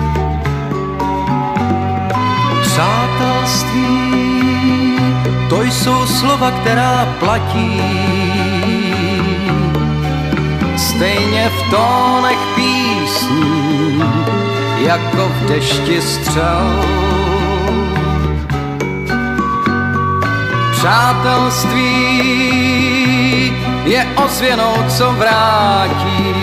Přátelství, to jsou slova, která platí stejně v tónech písní, jako v dešti střel. Přátelství je ozvěnou, co vrátí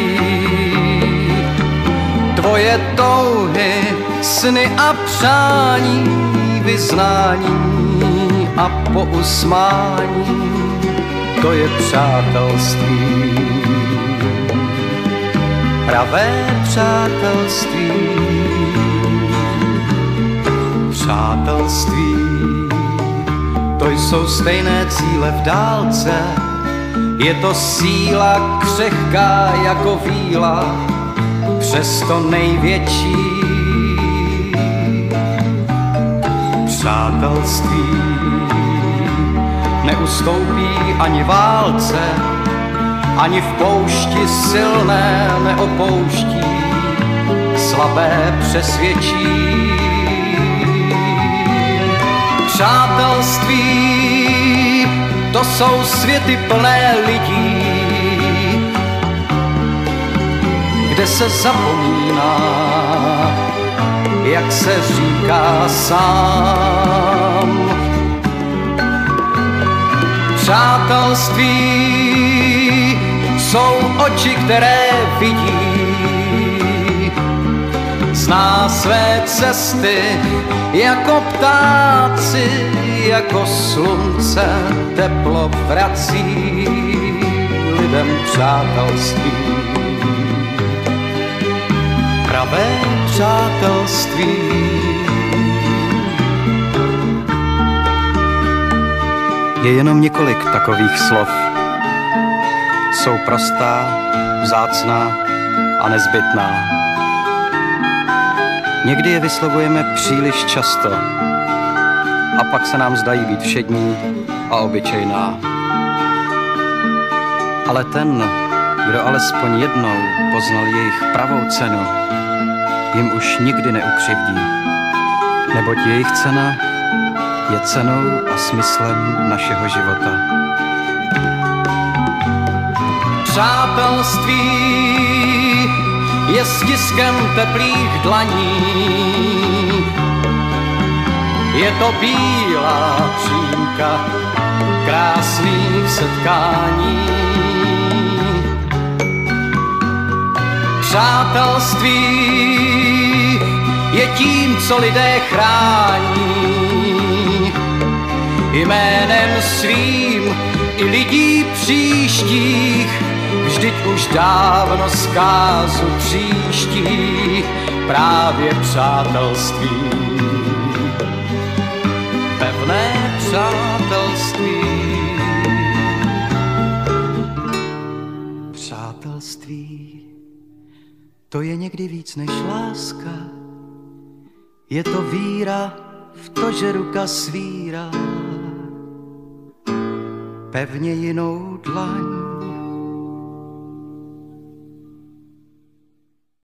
tvoje touhy, sny a přání, vyznání a pousmání. To je přátelství, pravé přátelství. Přátelství, to jsou stejné cíle v dálce. Je to síla křehká jako víla, přesto největší. Přátelství neustoupí ani válce, ani v poušti silné neopouští, slabé přesvědčí. Přátelství, to jsou světy plné lidí, kde se zapomíná, jak se říká sám. Přátelství jsou oči, které vidí, zná své cesty jako ptáci, jako slunce teplo vrací lidem přátelství. Pravé přátelství. Je jenom několik takových slov. Jsou prostá, vzácná a nezbytná. Někdy je vyslovujeme příliš často a pak se nám zdají být všední a obyčejná. Ale ten, kdo alespoň jednou poznal jejich pravou cenu, jim už nikdy neukřivdí, neboť jejich cena je cenou a smyslem našeho života. Přátelství, je stiskem teplých dlaní. Je to bílá přímka krásných setkání. Přátelství je tím, co lidé chrání. Jménem svým i lidí příštích, vždyť už dávno zkázu příští právě přátelství. Pevné přátelství. Přátelství, to je někdy víc než láska. Je to víra v to, že ruka svírá pevně jinou dlaň.